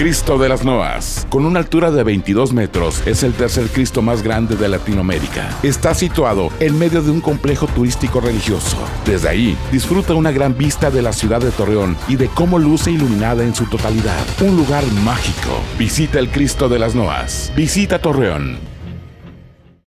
Cristo de las Noas. Con una altura de 22 metros, es el tercer Cristo más grande de Latinoamérica. Está situado en medio de un complejo turístico religioso. Desde ahí, disfruta una gran vista de la ciudad de Torreón y de cómo luce iluminada en su totalidad. Un lugar mágico. Visita el Cristo de las Noas. Visita Torreón.